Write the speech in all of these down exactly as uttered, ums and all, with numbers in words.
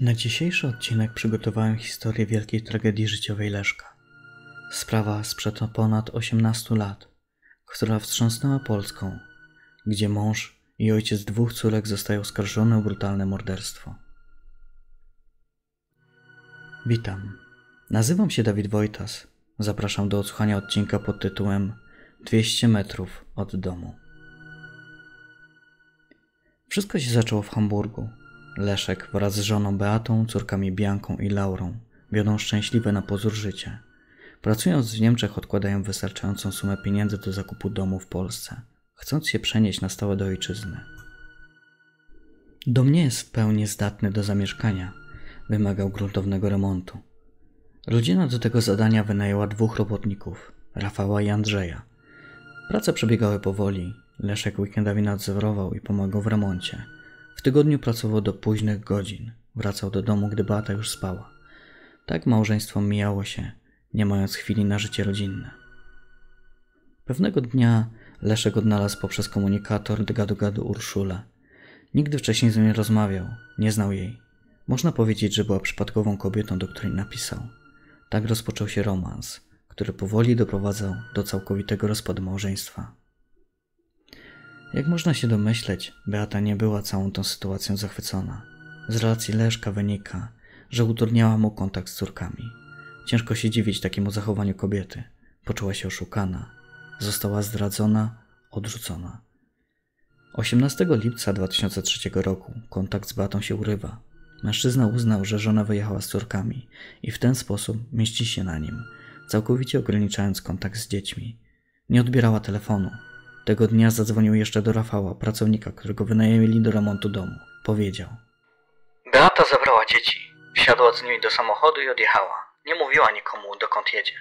Na dzisiejszy odcinek przygotowałem historię wielkiej tragedii życiowej Leszka. Sprawa sprzed ponad osiemnastu lat, która wstrząsnęła Polską, gdzie mąż i ojciec dwóch córek zostają oskarżony o brutalne morderstwo. Witam, nazywam się Dawid Wojtas. Zapraszam do odsłuchania odcinka pod tytułem dwieście metrów od domu. Wszystko się zaczęło w Hamburgu. Leszek wraz z żoną Beatą, córkami Bianką i Laurą wiodą szczęśliwe na pozór życie. Pracując w Niemczech odkładają wystarczającą sumę pieniędzy do zakupu domu w Polsce, chcąc się przenieść na stałe do ojczyzny. Dom nie jest w pełni zdatny do zamieszkania, wymagał gruntownego remontu. Rodzina do tego zadania wynajęła dwóch robotników, Rafała i Andrzeja. Prace przebiegały powoli, Leszek weekendami nadzorował i pomagał w remoncie. W tygodniu pracował do późnych godzin, wracał do domu, gdy Beata już spała. Tak małżeństwo mijało się, nie mając chwili na życie rodzinne. Pewnego dnia Leszek odnalazł poprzez komunikator gadu-gadu Urszulę. Nigdy wcześniej z nią nie rozmawiał, nie znał jej. Można powiedzieć, że była przypadkową kobietą, do której napisał. Tak rozpoczął się romans, który powoli doprowadzał do całkowitego rozpadu małżeństwa. Jak można się domyśleć, Beata nie była całą tą sytuacją zachwycona. Z relacji Leszka wynika, że utrudniała mu kontakt z córkami. Ciężko się dziwić takiemu zachowaniu kobiety. Poczuła się oszukana, została zdradzona, odrzucona. osiemnastego lipca dwa tysiące trzeciego roku kontakt z Beatą się urywa. Mężczyzna uznał, że żona wyjechała z córkami i w ten sposób mieści się na nim, całkowicie ograniczając kontakt z dziećmi. Nie odbierała telefonu. Tego dnia zadzwonił jeszcze do Rafała, pracownika, którego wynajęli do remontu domu. Powiedział: Beata zabrała dzieci, wsiadła z nimi do samochodu i odjechała. Nie mówiła nikomu, dokąd jedzie.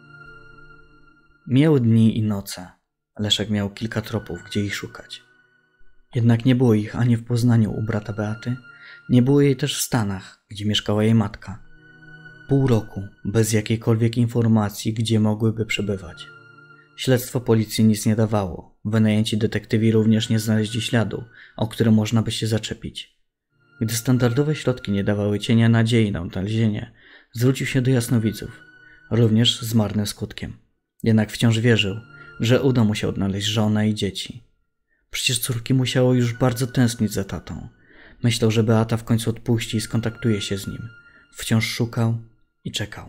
Mijały dni i noce. Leszek miał kilka tropów, gdzie ich szukać. Jednak nie było ich ani w Poznaniu u brata Beaty, nie było jej też w Stanach, gdzie mieszkała jej matka. Pół roku, bez jakiejkolwiek informacji, gdzie mogłyby przebywać. Śledztwo policji nic nie dawało. Wynajęci detektywi również nie znaleźli śladu, o który można by się zaczepić. Gdy standardowe środki nie dawały cienia nadziei na odnalezienie, zwrócił się do jasnowidzów, również z marnym skutkiem. Jednak wciąż wierzył, że uda mu się odnaleźć żonę i dzieci. Przecież córki musiały już bardzo tęsknić za tatą. Myślał, że Beata w końcu odpuści i skontaktuje się z nim. Wciąż szukał i czekał.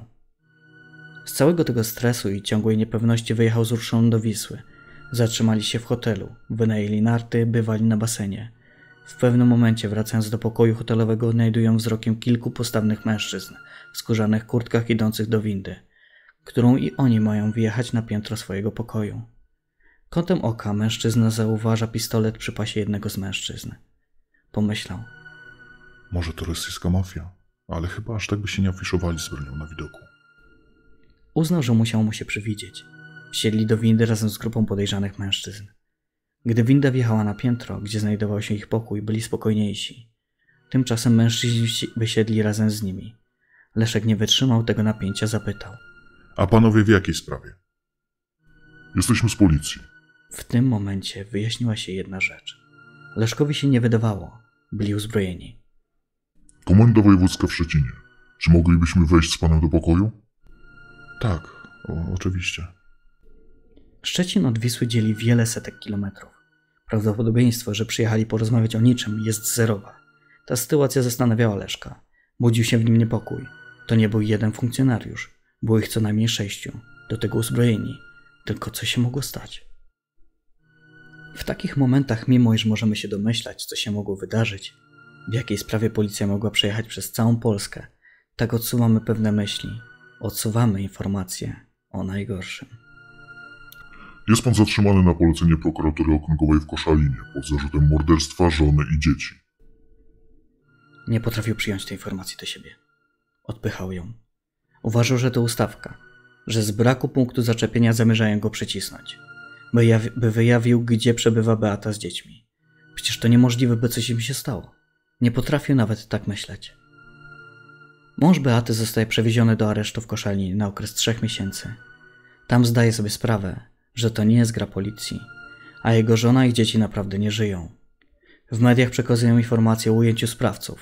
Z całego tego stresu i ciągłej niepewności wyjechał z Urszulą do Wisły. Zatrzymali się w hotelu, wynajęli narty, bywali na basenie. W pewnym momencie, wracając do pokoju hotelowego, odnajdują wzrokiem kilku postawnych mężczyzn w skórzanych kurtkach idących do windy, którą i oni mają wjechać na piętro swojego pokoju. Kątem oka mężczyzna zauważa pistolet przy pasie jednego z mężczyzn. Pomyślał: może to rosyjska mafia, ale chyba aż tak by się nie afiszowali z bronią na widoku. Uznał, że musiał mu się przywidzieć. Wsiedli do windy razem z grupą podejrzanych mężczyzn. Gdy winda wjechała na piętro, gdzie znajdował się ich pokój, byli spokojniejsi. Tymczasem mężczyźni wysiedli razem z nimi. Leszek nie wytrzymał tego napięcia, zapytał: a panowie w jakiej sprawie? Jesteśmy z policji. W tym momencie wyjaśniła się jedna rzecz. Leszkowi się nie wydawało. Byli uzbrojeni. Komenda wojewódzka w Szczecinie. Czy moglibyśmy wejść z panem do pokoju? Tak, o, oczywiście. Szczecin od Wisły dzieli wiele setek kilometrów. Prawdopodobieństwo, że przyjechali porozmawiać o niczym, jest zerowa. Ta sytuacja zastanawiała Leszka. Budził się w nim niepokój. To nie był jeden funkcjonariusz. Było ich co najmniej sześciu. Do tego uzbrojeni. Tylko co się mogło stać? W takich momentach, mimo iż możemy się domyślać, co się mogło wydarzyć, w jakiej sprawie policja mogła przejechać przez całą Polskę, tak odsuwamy pewne myśli. Odsuwamy informacje o najgorszym. Jest pan zatrzymany na polecenie prokuratury okręgowej w Koszalinie pod zarzutem morderstwa żony i dzieci. Nie potrafił przyjąć tej informacji do siebie. Odpychał ją. Uważał, że to ustawka, że z braku punktu zaczepienia zamierzają go przycisnąć, by, jawi- by wyjawił, gdzie przebywa Beata z dziećmi. Przecież to niemożliwe, by coś im się stało. Nie potrafił nawet tak myśleć. Mąż Beaty zostaje przewieziony do aresztu w Koszalinie na okres trzech miesięcy. Tam zdaje sobie sprawę, że to nie jest gra policji, a jego żona i dzieci naprawdę nie żyją. W mediach przekazują informacje o ujęciu sprawców,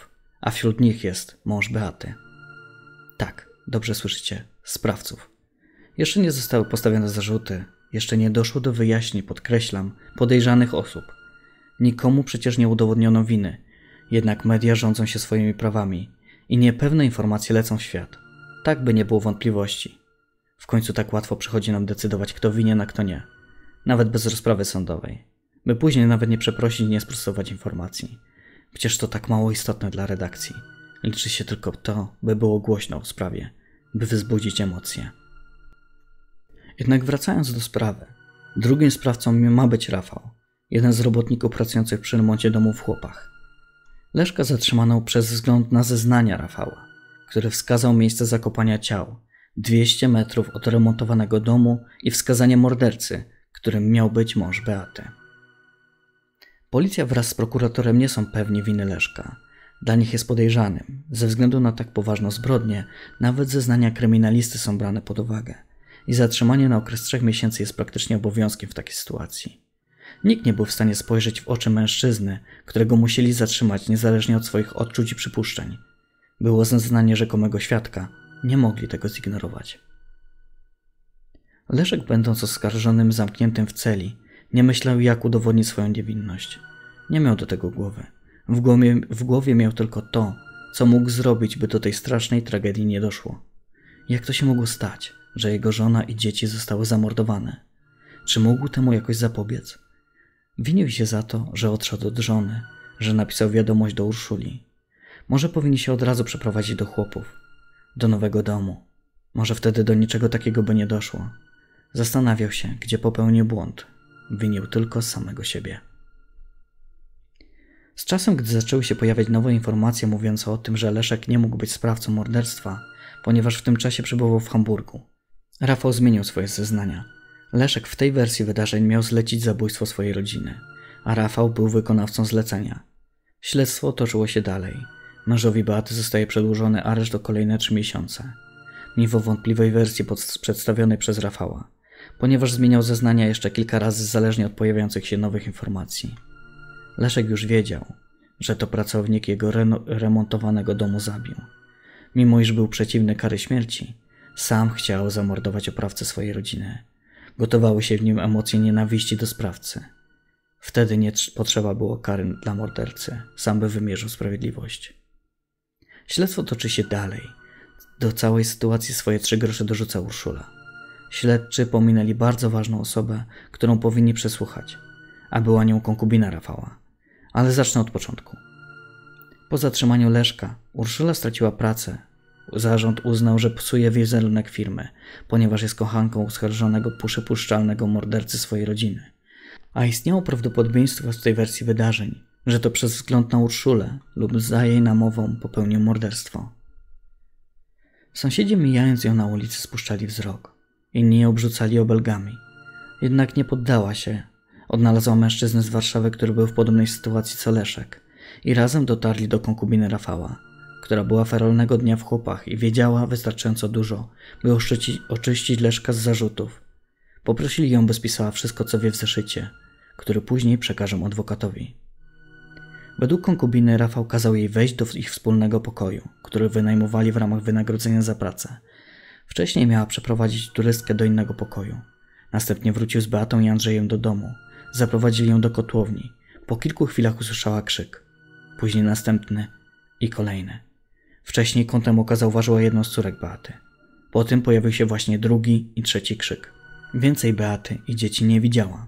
a wśród nich jest mąż Beaty. Tak, dobrze słyszycie, sprawców. Jeszcze nie zostały postawione zarzuty, jeszcze nie doszło do wyjaśnień, podkreślam, podejrzanych osób. Nikomu przecież nie udowodniono winy, jednak media rządzą się swoimi prawami i niepewne informacje lecą w świat, tak by nie było wątpliwości. W końcu tak łatwo przychodzi nam decydować, kto winien, a kto nie, nawet bez rozprawy sądowej, by później nawet nie przeprosić i nie sprostować informacji. Przecież to tak mało istotne dla redakcji. Liczy się tylko to, by było głośno o sprawie, by wzbudzić emocje. Jednak wracając do sprawy, drugim sprawcą ma być Rafał, jeden z robotników pracujących przy remoncie domu w Chłopach. Leszka zatrzymano przez wzgląd na zeznania Rafała, który wskazał miejsce zakopania ciał, dwieście metrów od remontowanego domu i wskazanie mordercy, którym miał być mąż Beaty. Policja wraz z prokuratorem nie są pewni winy Leszka. Dla nich jest podejrzanym. Ze względu na tak poważną zbrodnię, nawet zeznania kryminalisty są brane pod uwagę i zatrzymanie na okres trzech miesięcy jest praktycznie obowiązkiem w takiej sytuacji. Nikt nie był w stanie spojrzeć w oczy mężczyzny, którego musieli zatrzymać niezależnie od swoich odczuć i przypuszczeń. Było zeznanie rzekomego świadka, nie mogli tego zignorować. Leszek, będąc oskarżonym zamkniętym w celi, nie myślał, jak udowodnić swoją niewinność. Nie miał do tego głowy. W głowie, w głowie miał tylko to, co mógł zrobić, by do tej strasznej tragedii nie doszło. Jak to się mogło stać, że jego żona i dzieci zostały zamordowane? Czy mógł temu jakoś zapobiec? Winił się za to, że odszedł od żony, że napisał wiadomość do Urszuli. Może powinni się od razu przeprowadzić do Chłopów, do nowego domu. Może wtedy do niczego takiego by nie doszło. Zastanawiał się, gdzie popełnił błąd. Winił tylko samego siebie. Z czasem, gdy zaczęły się pojawiać nowe informacje mówiące o tym, że Leszek nie mógł być sprawcą morderstwa, ponieważ w tym czasie przebywał w Hamburgu, Rafał zmienił swoje zeznania. Leszek w tej wersji wydarzeń miał zlecić zabójstwo swojej rodziny, a Rafał był wykonawcą zlecenia. Śledztwo toczyło się dalej. Mężowi Beaty zostaje przedłużony areszt o kolejne trzy miesiące. Mimo wątpliwej wersji przedstawionej przez Rafała, ponieważ zmieniał zeznania jeszcze kilka razy zależnie od pojawiających się nowych informacji. Leszek już wiedział, że to pracownik jego re- remontowanego domu zabił. Mimo iż był przeciwny kary śmierci, sam chciał zamordować oprawcę swojej rodziny. Gotowały się w nim emocje nienawiści do sprawcy. Wtedy nie tr- potrzeba było kary dla mordercy, sam by wymierzył sprawiedliwość. Śledztwo toczy się dalej. Do całej sytuacji swoje trzy grosze dorzuca Urszula. Śledczy pominęli bardzo ważną osobę, którą powinni przesłuchać, a była nią konkubina Rafała. Ale zacznę od początku. Po zatrzymaniu Leszka Urszula straciła pracę. Zarząd uznał, że psuje wizerunek firmy, ponieważ jest kochanką oskarżonego przypuszczalnego mordercy swojej rodziny. A istniało prawdopodobieństwo w tej wersji wydarzeń, że to przez wzgląd na Urszulę lub za jej namową popełnił morderstwo. Sąsiedzi, mijając ją na ulicy, spuszczali wzrok. Inni ją obrzucali obelgami. Jednak nie poddała się. Odnalazła mężczyznę z Warszawy, który był w podobnej sytuacji co Leszek, i razem dotarli do konkubiny Rafała, która była feralnego dnia w Chłopach i wiedziała wystarczająco dużo, by oczyścić, oczyścić Leszka z zarzutów. Poprosili ją, by spisała wszystko, co wie w zeszycie, który później przekażą adwokatowi. Według konkubiny Rafał kazał jej wejść do ich wspólnego pokoju, który wynajmowali w ramach wynagrodzenia za pracę. Wcześniej miała przeprowadzić turystkę do innego pokoju. Następnie wrócił z Beatą i Andrzejem do domu. Zaprowadzili ją do kotłowni. Po kilku chwilach usłyszała krzyk. Później następny i kolejny. Wcześniej kątem oka zauważyła jedną z córek Beaty. Po tym pojawił się właśnie drugi i trzeci krzyk. Więcej Beaty i dzieci nie widziała.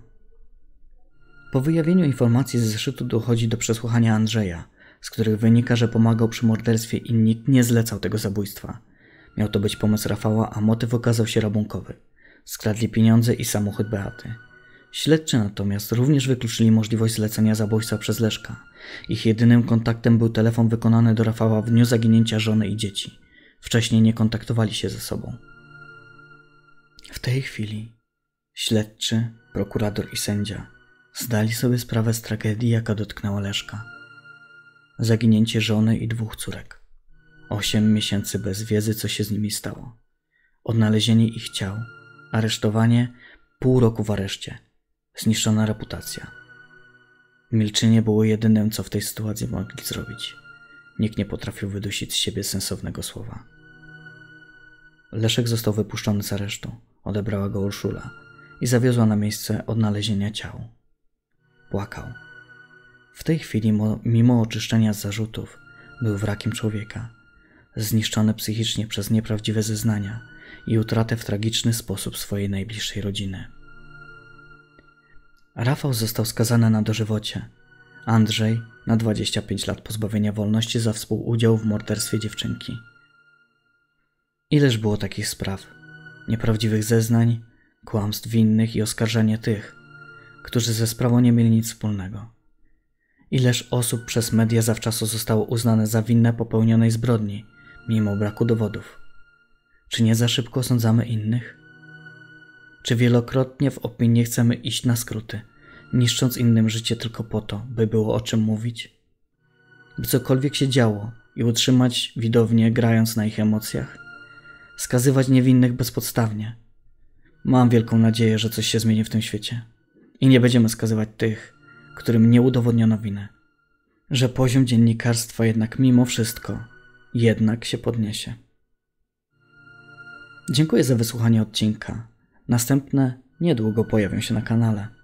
Po wyjawieniu informacji z zeszytu dochodzi do przesłuchania Andrzeja, z których wynika, że pomagał przy morderstwie i nikt nie zlecał tego zabójstwa. Miał to być pomysł Rafała, a motyw okazał się rabunkowy. Skradli pieniądze i samochód Beaty. Śledczy natomiast również wykluczyli możliwość zlecenia zabójstwa przez Leszka. Ich jedynym kontaktem był telefon wykonany do Rafała w dniu zaginięcia żony i dzieci. Wcześniej nie kontaktowali się ze sobą. W tej chwili śledczy, prokurator i sędzia zdali sobie sprawę z tragedii, jaka dotknęła Leszka. Zaginięcie żony i dwóch córek. Osiem miesięcy bez wiedzy, co się z nimi stało. Odnalezienie ich ciał. Aresztowanie, pół roku w areszcie. Zniszczona reputacja. Milczenie było jedynym, co w tej sytuacji mogli zrobić. nikt nie potrafił wydusić z siebie sensownego słowa. Leszek został wypuszczony z aresztu, odebrała go Urszula i zawiozła na miejsce odnalezienia ciał. Płakał. W tej chwili, mimo oczyszczenia z zarzutów, był wrakiem człowieka, zniszczony psychicznie przez nieprawdziwe zeznania i utratę w tragiczny sposób swojej najbliższej rodziny. Rafał został skazany na dożywocie, Andrzej na dwadzieścia pięć lat pozbawienia wolności za współudział w morderstwie dziewczynki. Ileż było takich spraw, nieprawdziwych zeznań, kłamstw winnych i oskarżania tych, którzy ze sprawą nie mieli nic wspólnego. Ileż osób przez media zawczasu zostało uznane za winne popełnionej zbrodni, mimo braku dowodów. Czy nie za szybko osądzamy innych? Czy wielokrotnie w opinii chcemy iść na skróty, niszcząc innym życie tylko po to, by było o czym mówić? By cokolwiek się działo i utrzymać widownię grając na ich emocjach? Skazywać niewinnych bezpodstawnie? Mam wielką nadzieję, że coś się zmieni w tym świecie i nie będziemy skazywać tych, którym nie udowodniono winy. Że poziom dziennikarstwa jednak mimo wszystko jednak się podniesie. Dziękuję za wysłuchanie odcinka. Następne niedługo pojawią się na kanale.